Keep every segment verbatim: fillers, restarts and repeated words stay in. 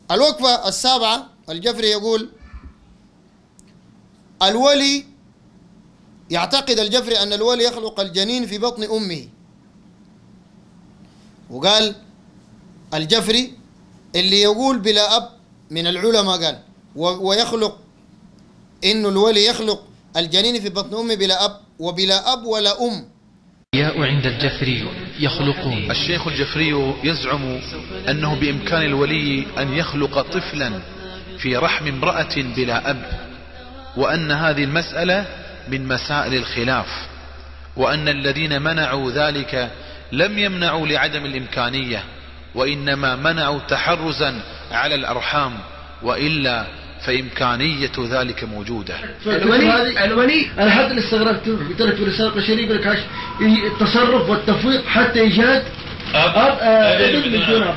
الوقفة السابعة الجفري يقول الولي يعتقد الجفري أن الولي يخلق الجنين في بطن أمه. وقال الجفري اللي يقول بلا أب من العلماء قال ويخلق إنه الولي يخلق الجنين في بطن أمه بلا أب وبلا أب ولا أم. عند الجفري يخلقون. الشيخ الجفري يزعم أنه بإمكان الولي أن يخلق طفلا في رحم امرأة بلا أب، وأن هذه المسألة من مسائل الخلاف، وأن الذين منعوا ذلك لم يمنعوا لعدم الإمكانية، وإنما منعوا تحرزا على الأرحام، وإلا فإمكانية ذلك موجودة. الولي الولي أنا حتى اللي استغربته قلت لك في رسالة الشريف يقول لك التصرف والتفويض حتى إيجاد أب ابن بدون أب،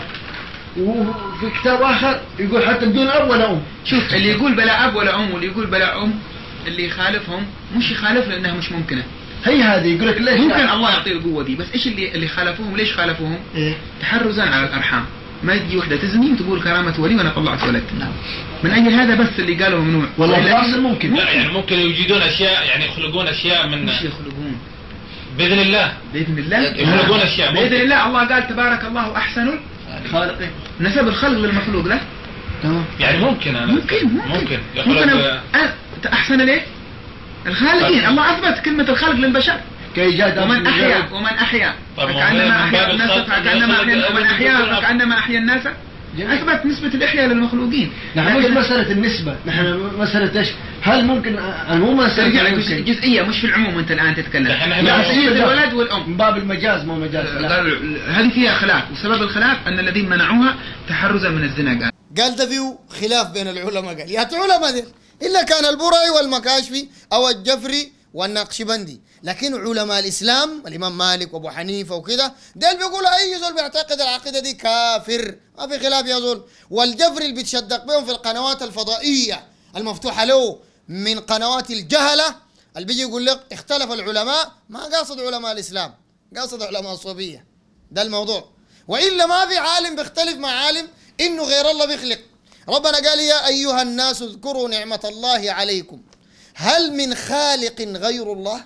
وفي كتاب آخر يقول حتى بدون أب ولا أم. شوف اللي يقول بلا أب ولا أم واللي يقول بلا أم اللي يخالفهم مش يخالف لأنها مش ممكنة. هي هذه يقول لك ليش ممكن الله يعطيه القوة دي، بس إيش اللي اللي خالفوهم ليش خالفوهم؟ إيه؟ تحرزا على الأرحام. ما تجي وحدة تزني وتقول كرامة ولي وأنا طلعت ولد. نعم. من أجل هذا بس اللي قالوا ممنوع. والله الأصل ممكن. لا يعني ممكن يوجدون أشياء، يعني يخلقون أشياء من. مش يخلقون. بإذن الله. بإذن الله. يخلقون أشياء. بإذن الله. الله قال تبارك الله أحسن الخالقين. نسب الخلق للمخلوق له. تمام. يعني ممكن أنا. ممكن ممكن. ممكن. يخلق. أحسن ليه؟ الخالقين. الله أثبت كلمة الخلق للبشر. كإيجاد ومن أحيا ومن أحيا فكأنما أحيا الناس فكأنما أحيا ومن أحيا فكأنما أحيا الناس. أثبت نسبة الإحياء للمخلوقين. نحن مش مسألة النسبة، نحن مسألة إيش؟ هل ممكن مو مسألة جزئية مش في العموم أنت الآن تتكلم. نسبة الولد والأم. من باب المجاز مو مجاز. هذه فيها خلاف، وسبب الخلاف أن الذين منعوها تحرزا من الزنا. قال. قال ده فيه خلاف بين العلماء. قال يا علماء دي إلا كان البرعي والمكاشفي أو الجفري والنقشبندي، لكن علماء الإسلام الإمام مالك وأبو حنيفة وكده ديل بيقولوا أي زول بيعتقد العقيدة دي كافر، ما في خلاف يا زول. والجفري اللي بيتشدق بهم في القنوات الفضائية المفتوحة له من قنوات الجهلة اللي بيجي يقول لك اختلف العلماء، ما قاصد علماء الإسلام، قاصد علماء الصوفية. ده الموضوع. وإلا ما في عالم بيختلف مع عالم إنه غير الله بيخلق. ربنا قال يا أيها الناس اذكروا نعمة الله عليكم هل من خالق غير الله؟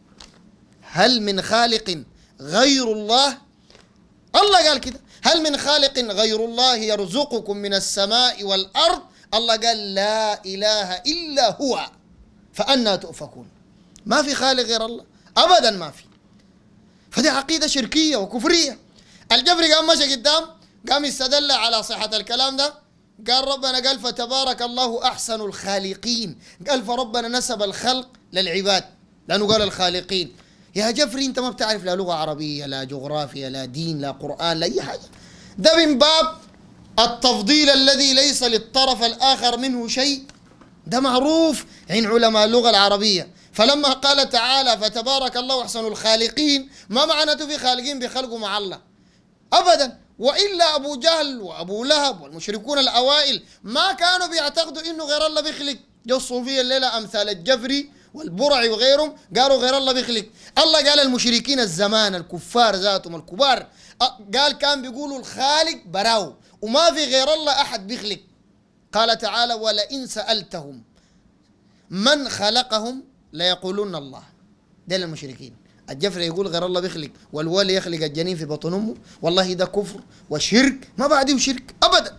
هل من خالق غير الله؟ الله قال كده هل من خالق غير الله يرزقكم من السماء والأرض؟ الله قال لا إله إلا هو فأنا تؤفكون. ما في خالق غير الله أبدا، ما في. فدي عقيدة شركية وكفرية. الجفري قام مشى قدام قام يستدل على صحة الكلام ده، قال ربنا قال فتبارك الله أحسن الخالقين، قال فربنا نسب الخلق للعباد لأنه قال الخالقين. يا جفري أنت ما بتعرف لا لغة عربية لا جغرافيا لا دين لا قرآن لا أي حاجة. ده من باب التفضيل الذي ليس للطرف الآخر منه شيء، ده معروف عند علماء اللغة العربية. فلما قال تعالى فتبارك الله أحسن الخالقين ما معناته في خالقين بخلقوا مع الله أبدا. وإلا أبو جهل وأبو لهب والمشركون الأوائل ما كانوا بيعتقدوا إنه غير الله بيخلق. جو الصوفية الليلة أمثال الجفري والبرعي وغيرهم قالوا غير الله بيخلق. الله قال المشركين الزمان الكفار ذاتهم الكبار قال كان بيقولوا الخالق براو وما في غير الله أحد بيخلق. قال تعالى ولئن سألتهم من خلقهم ليقولون الله. ده المشركين. الجفري يقول غير الله بيخلق والولي يخلق الجنين في بطن امه، والله ده كفر وشرك ما بعده شرك ابدا.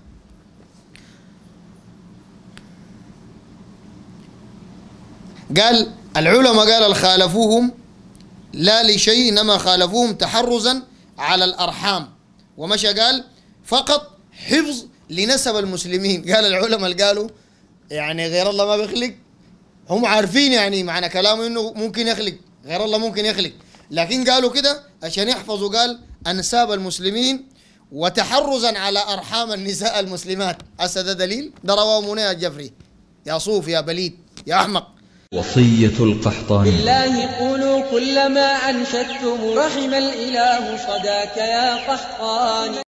قال العلماء قال الخالفوهم لا لشيء انما خالفوهم تحرزا على الارحام، ومشى قال فقط حفظ لنسب المسلمين. قال العلماء اللي قالوا يعني غير الله ما بيخلق هم عارفين يعني معنى كلامه انه ممكن يخلق غير الله ممكن يخلق، لكن قالوا كده عشان يحفظوا قال أنساب المسلمين وتحرزا على أرحام النساء المسلمات. هسه ده دليل؟ ده رواه منى الجفري. يا صوف يا بليد يا أحمق. وصية القحطاني بالله قولوا كل ما أنشدتم رحم الإله صداك يا قحطاني.